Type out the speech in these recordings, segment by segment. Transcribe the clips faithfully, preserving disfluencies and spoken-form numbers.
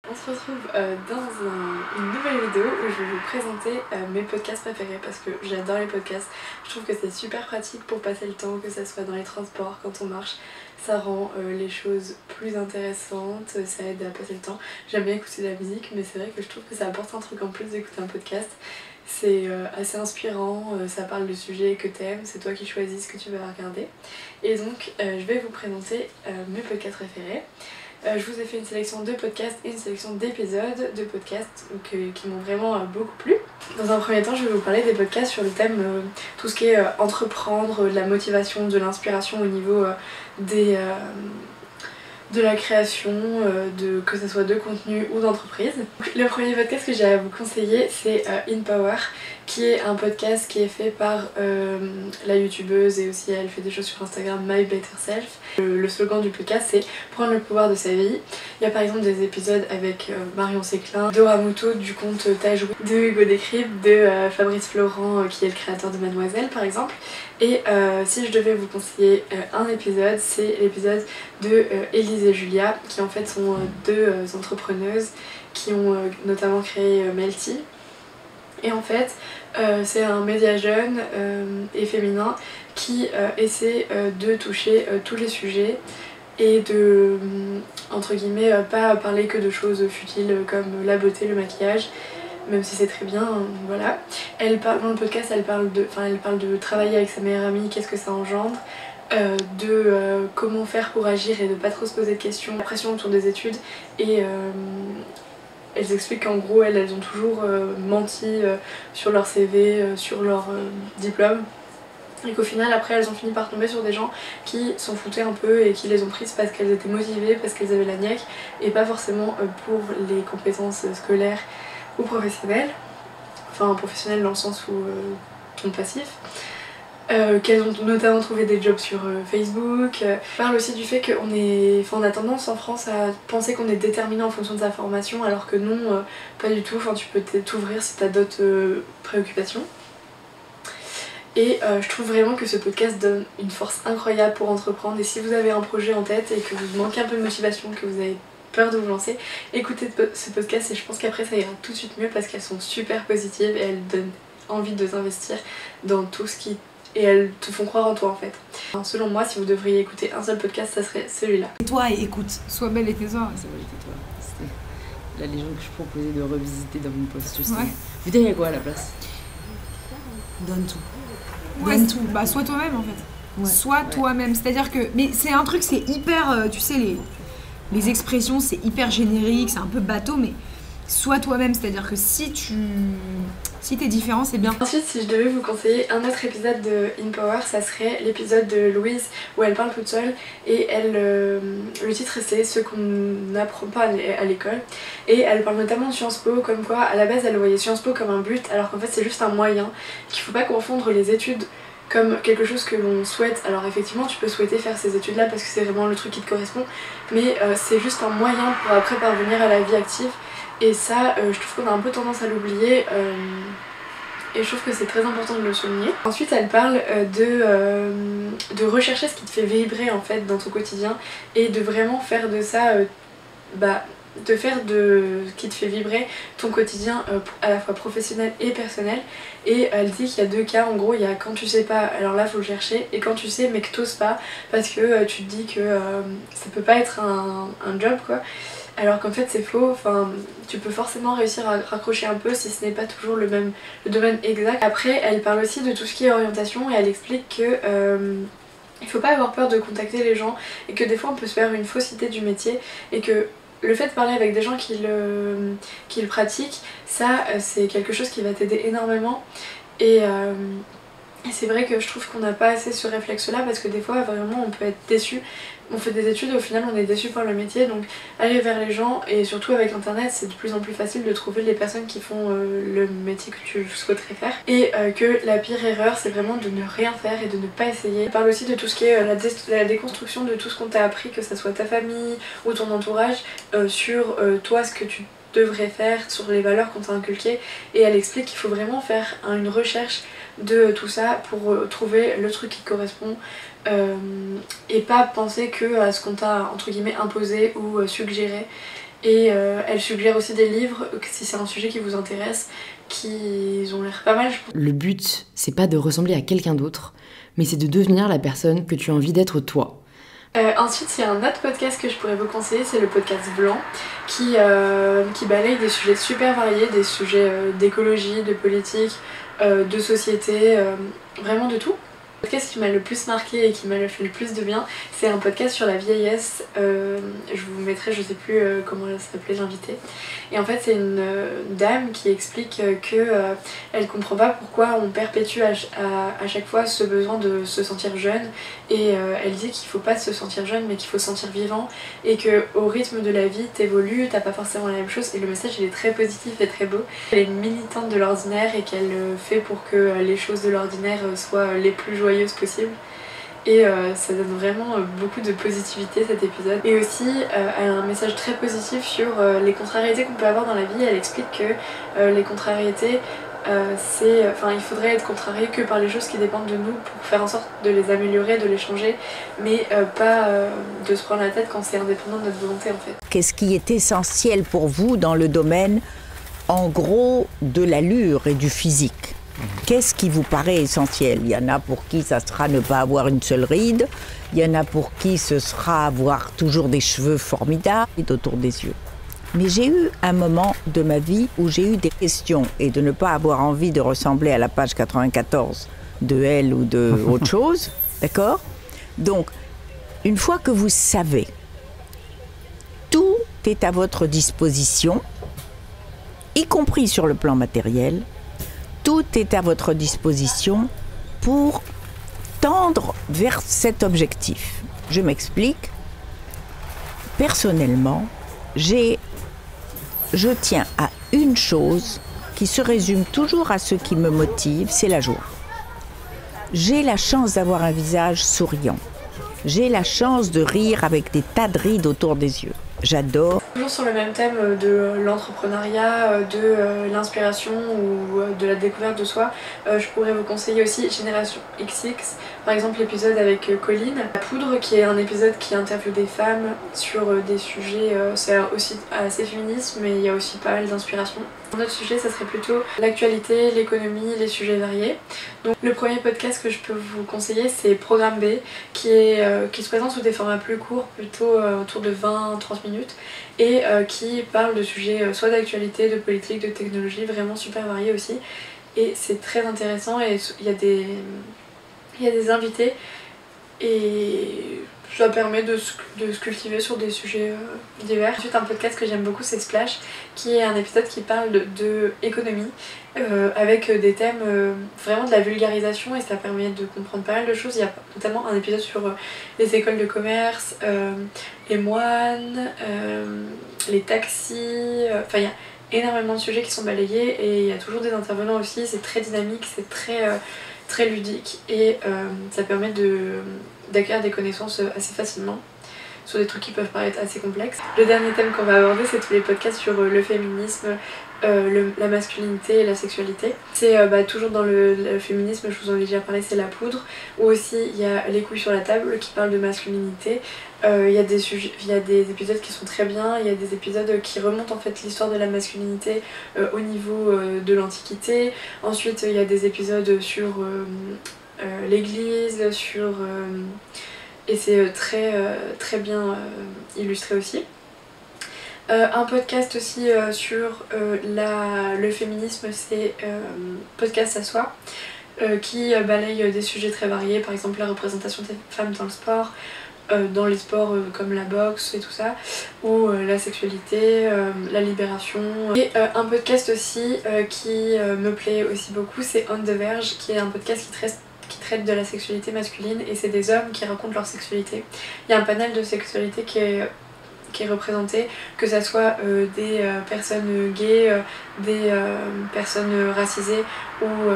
On se retrouve euh, dans un, une nouvelle vidéo où je vais vous présenter euh, mes podcasts préférés parce que j'adore les podcasts. Je trouve que c'est super pratique pour passer le temps, que ça soit dans les transports, quand on marche. Ça rend euh, les choses plus intéressantes, ça aide à passer le temps. J'aime bien écouter de la musique, mais c'est vrai que je trouve que ça apporte un truc en plus d'écouter un podcast. C'est euh, assez inspirant, euh, ça parle de sujets que t'aimes, c'est toi qui choisis ce que tu vas regarder. Et donc euh, je vais vous présenter euh, mes podcasts préférés. Euh, je vous ai fait une sélection de podcasts et une sélection d'épisodes de podcasts que, qui m'ont vraiment euh, beaucoup plu. Dans un premier temps, je vais vous parler des podcasts sur le thème euh, tout ce qui est euh, entreprendre, de la motivation, de l'inspiration au niveau euh, des, euh, de la création, euh, de, que ce soit de contenu ou d'entreprise. Le premier podcast que j'ai à vous conseiller, c'est euh, In Power, qui est un podcast qui est fait par euh, la youtubeuse et aussi elle fait des choses sur Instagram, My Better Self. Le, le slogan du podcast c'est prendre le pouvoir de sa vie. Il y a par exemple des épisodes avec euh, Marion Séclin, Dora Muto du compte Tajoui, de Hugo Décrypte, de euh, Fabrice Florent euh, qui est le créateur de Mademoiselle par exemple. Et euh, si je devais vous conseiller euh, un épisode, c'est l'épisode de euh, Élise et Julia qui en fait sont euh, deux euh, entrepreneuses qui ont euh, notamment créé euh, Melty. Et en fait, euh, c'est un média jeune euh, et féminin qui euh, essaie euh, de toucher euh, tous les sujets et de, entre guillemets, euh, pas parler que de choses futiles comme la beauté, le maquillage, même si c'est très bien, hein, voilà. Elle parle, dans le podcast, elle parle de, enfin, elle parle de travailler avec sa meilleure amie, qu'est-ce que ça engendre, euh, de euh, comment faire pour agir et de pas trop se poser de questions, la pression autour des études et... Euh, Elles expliquent qu'en gros elles, elles ont toujours euh, menti euh, sur leur C V, euh, sur leur euh, diplôme et qu'au final après elles ont fini par tomber sur des gens qui s'en foutaient un peu et qui les ont prises parce qu'elles étaient motivées, parce qu'elles avaient la niaque et pas forcément euh, pour les compétences scolaires ou professionnelles, enfin professionnelles dans le sens où euh, ton passif. Euh, qu'elles ont notamment trouvé des jobs sur euh, Facebook. Euh, parle aussi du fait qu'on est... enfin, on a tendance en France à penser qu'on est déterminé en fonction de sa formation alors que non, euh, pas du tout. Enfin, tu peux t'ouvrir si t'as d'autres euh, préoccupations. Et euh, je trouve vraiment que ce podcast donne une force incroyable pour entreprendre et si vous avez un projet en tête et que vous manquez un peu de motivation, que vous avez peur de vous lancer, écoutez ce podcast et je pense qu'après ça ira tout de suite mieux parce qu'elles sont super positives et elles donnent envie de s'investir dans tout ce qui et elles te font croire en toi en fait. Enfin, selon moi, si vous devriez écouter un seul podcast, ça serait celui-là. Et toi, écoute. Sois belle et tais-toi. Sois belle et tais-toi. C'était la légende que je proposais de revisiter dans mon post justement. Ouais. Vous diriez quoi à la place? Donne tout. Ouais, Donne tout. bah sois toi-même en fait. Ouais. Sois Ouais. toi-même. C'est-à-dire que. Mais c'est un truc, c'est hyper. Euh, tu sais, les, les expressions, c'est hyper générique, c'est un peu bateau, mais sois toi-même. C'est-à-dire que si tu. Si t'es différent, c'est bien. Ensuite, si je devais vous conseiller un autre épisode de In Power, ça serait l'épisode de Louise où elle parle toute seule et elle, euh, le titre c'est ce qu'on n'apprend pas à l'école et elle parle notamment de Sciences Po, comme quoi à la base elle voyait Sciences Po comme un but alors qu'en fait c'est juste un moyen, qu'il faut pas confondre les études comme quelque chose que l'on souhaite. Alors effectivement tu peux souhaiter faire ces études là parce que c'est vraiment le truc qui te correspond, mais euh, c'est juste un moyen pour après parvenir à la vie active. Et ça, euh, je trouve qu'on a un peu tendance à l'oublier euh, et je trouve que c'est très important de le souligner. Ensuite, elle parle euh, de, euh, de rechercher ce qui te fait vibrer en fait dans ton quotidien et de vraiment faire de ça, euh, bah, de faire de ce qui te fait vibrer ton quotidien euh, à la fois professionnel et personnel. Et elle dit qu'il y a deux cas, en gros, il y a quand tu sais pas, alors là faut le chercher, et quand tu sais mais que t'oses pas parce que euh, tu te dis que euh, ça peut pas être un, un job quoi. Alors qu'en fait c'est faux, enfin, tu peux forcément réussir à raccrocher un peu si ce n'est pas toujours le même le domaine exact. Après elle parle aussi de tout ce qui est orientation et elle explique que euh, il faut pas avoir peur de contacter les gens et que des fois on peut se faire une fausse idée du métier et que le fait de parler avec des gens qui le, qui le pratiquent, ça c'est quelque chose qui va t'aider énormément et... Euh, Et c'est vrai que je trouve qu'on n'a pas assez ce réflexe là parce que des fois vraiment on peut être déçu. On fait des études et au final on est déçu par le métier, donc aller vers les gens et surtout avec internet c'est de plus en plus facile de trouver les personnes qui font euh, le métier que tu souhaiterais faire. Et euh, que la pire erreur c'est vraiment de ne rien faire et de ne pas essayer. Elle parle aussi de tout ce qui est euh, la, dé la déconstruction de tout ce qu'on t'a appris, que ça soit ta famille ou ton entourage, euh, sur euh, toi ce que tu devrais faire, sur les valeurs qu'on t'a inculquées, et elle explique qu'il faut vraiment faire hein, une recherche de tout ça pour euh, trouver le truc qui correspond euh, et pas penser que à ce qu'on t'a entre guillemets imposé ou euh, suggéré Et euh, elle suggère aussi des livres, si c'est un sujet qui vous intéresse, qui ont l'air pas mal. Le but, c'est pas de ressembler à quelqu'un d'autre, mais c'est de devenir la personne que tu as envie d'être toi. Euh, ensuite, il y a un autre podcast que je pourrais vous conseiller, c'est le podcast Blanc, qui, euh, qui balaye des sujets super variés, des sujets euh, d'écologie, de politique, euh, de société, euh, vraiment de tout. Le podcast qui m'a le plus marqué et qui m'a fait le plus de bien, c'est un podcast sur la vieillesse. Euh, je vous mettrai, je sais plus euh, comment elle s'appelait, l'invité. Et en fait, c'est une euh, dame qui explique euh, que euh, elle comprend pas pourquoi on perpétue à, à, à chaque fois ce besoin de se sentir jeune. Et euh, elle dit qu'il faut pas se sentir jeune, mais qu'il faut se sentir vivant. Et que au rythme de la vie, t'évolues, t'as pas forcément la même chose. Et le message, il est très positif et très beau. Elle est une militante de l'ordinaire et qu'elle euh, fait pour que les choses de l'ordinaire euh, soient les plus joyeuses possible et euh, ça donne vraiment euh, beaucoup de positivité cet épisode. Et aussi euh, elle a un message très positif sur euh, les contrariétés qu'on peut avoir dans la vie. Elle explique que euh, les contrariétés euh, c'est, enfin il faudrait être contrarié que par les choses qui dépendent de nous pour faire en sorte de les améliorer, de les changer, mais euh, pas euh, de se prendre la tête quand c'est indépendant de notre volonté en fait. Qu'est-ce qui est essentiel pour vous dans le domaine en gros de l'allure et du physique? Qu'est-ce qui vous paraît essentiel? Il y en a pour qui ça sera ne pas avoir une seule ride, il y en a pour qui ce sera avoir toujours des cheveux formidables autour des yeux. Mais j'ai eu un moment de ma vie où j'ai eu des questions et de ne pas avoir envie de ressembler à la page quatre-vingt-quatorze de Elle ou de autre chose, d'accord? Donc, une fois que vous savez, tout est à votre disposition, y compris sur le plan matériel. Tout est à votre disposition pour tendre vers cet objectif. Je m'explique. Personnellement, j'ai, je tiens à une chose qui se résume toujours à ce qui me motive, c'est la joie. J'ai la chance d'avoir un visage souriant. J'ai la chance de rire avec des tas de rides autour des yeux. J'adore. Toujours sur le même thème de l'entrepreneuriat, de l'inspiration ou de la découverte de soi, je pourrais vous conseiller aussi Génération X X, par exemple l'épisode avec Colline. La Poudre, qui est un épisode qui interviewe des femmes sur des sujets, c'est aussi assez féministe, mais il y a aussi pas mal d'inspiration. Un autre sujet, ça serait plutôt l'actualité, l'économie, les sujets variés. Donc le premier podcast que je peux vous conseiller, c'est Programme B, qui, est, euh, qui se présente sous des formats plus courts, plutôt euh, autour de vingt à trente minutes, et euh, qui parle de sujets euh, soit d'actualité, de politique, de technologie, vraiment super variés aussi. Et c'est très intéressant, et il y a des, il y a des invités, et ça permet de se, de se cultiver sur des sujets euh, divers. Ensuite, un podcast que j'aime beaucoup, c'est Splash, qui est un épisode qui parle de, de économie euh, avec des thèmes euh, vraiment de la vulgarisation, et ça permet de comprendre pas mal de choses. Il y a notamment un épisode sur euh, les écoles de commerce, euh, les moines, euh, les taxis, enfin euh, il y a énormément de sujets qui sont balayés et il y a toujours des intervenants aussi. C'est très dynamique, c'est très, euh, très ludique et euh, ça permet de d'acquérir des connaissances assez facilement sur des trucs qui peuvent paraître assez complexes. Le dernier thème qu'on va aborder, c'est tous les podcasts sur le féminisme, euh, le, la masculinité et la sexualité. C'est euh, bah, toujours dans le, le féminisme, je vous en ai déjà parlé, c'est La Poudre, ou aussi il y a Les couilles sur la table qui parle de masculinité. Euh, il y a des sujets, il y a des épisodes qui sont très bien, il y a des épisodes qui remontent en fait l'histoire de la masculinité euh, au niveau euh, de l'Antiquité. Ensuite il y a des épisodes sur euh, euh, l'église, sur euh, et c'est très, euh, très bien euh, illustré aussi. Euh, un podcast aussi euh, sur euh, la, le féminisme, c'est euh, Podcast à soi, euh, qui euh, balaye des sujets très variés, par exemple la représentation des femmes dans le sport, euh, dans les sports euh, comme la boxe et tout ça, ou euh, la sexualité, euh, la libération. Et euh, un podcast aussi euh, qui euh, me plaît aussi beaucoup, c'est On the Verge, qui est un podcast qui traite qui traite de la sexualité masculine, et c'est des hommes qui racontent leur sexualité. Il y a un panel de sexualité qui est, qui est représenté, que ça soit euh, des euh, personnes gays, euh, des euh, personnes racisées ou euh,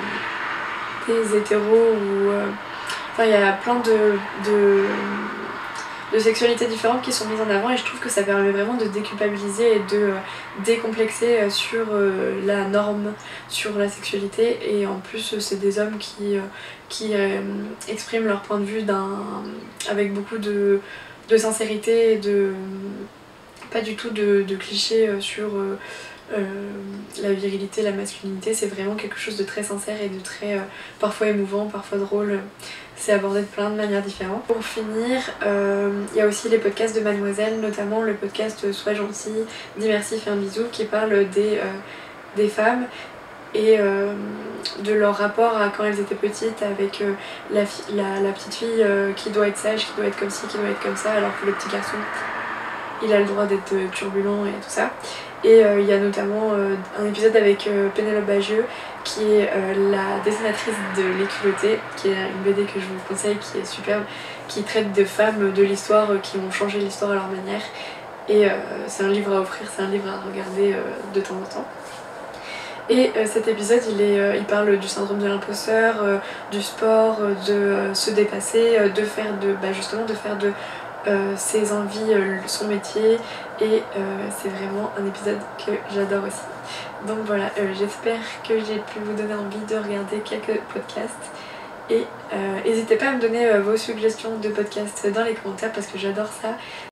des hétéros, ou euh, enfin il y a plein de, de, de sexualités différentes qui sont mises en avant, et je trouve que ça permet vraiment de déculpabiliser et de euh, décomplexer sur euh, la norme sur la sexualité. Et en plus c'est des hommes qui, euh, qui euh, expriment leur point de vue d'un, avec beaucoup de, de sincérité et de pas du tout de, de clichés euh, sur euh, euh, la virilité, la masculinité, c'est vraiment quelque chose de très sincère et de très euh, parfois émouvant, parfois drôle. C'est abordé de plein de manières différentes. Pour finir, il euh, y a aussi les podcasts de Mademoiselle, notamment le podcast Sois gentil, dis merci, fais un bisou, qui parle des, euh, des femmes et euh, de leur rapport à quand elles étaient petites avec euh, la, la, la petite fille euh, qui doit être sage, qui doit être comme ci, qui doit être comme ça, alors que le petit garçon, il a le droit d'être turbulent et tout ça. Et il euh, y a notamment euh, un épisode avec euh, Pénélope Bagieux, qui est euh, la dessinatrice de Les Culottés, qui est une B D que je vous conseille, qui est superbe, qui traite de femmes de l'histoire euh, qui ont changé l'histoire à leur manière. Et euh, c'est un livre à offrir, c'est un livre à regarder euh, de temps en temps. Et euh, cet épisode, il, est, euh, il parle du syndrome de l'imposteur, euh, du sport, euh, de euh, se dépasser, euh, de faire de, bah justement de faire de euh, ses envies euh, son métier. Et euh, c'est vraiment un épisode que j'adore aussi. Donc voilà, euh, j'espère que j'ai pu vous donner envie de regarder quelques podcasts. Et euh, n'hésitez pas à me donner euh, vos suggestions de podcasts dans les commentaires parce que j'adore ça.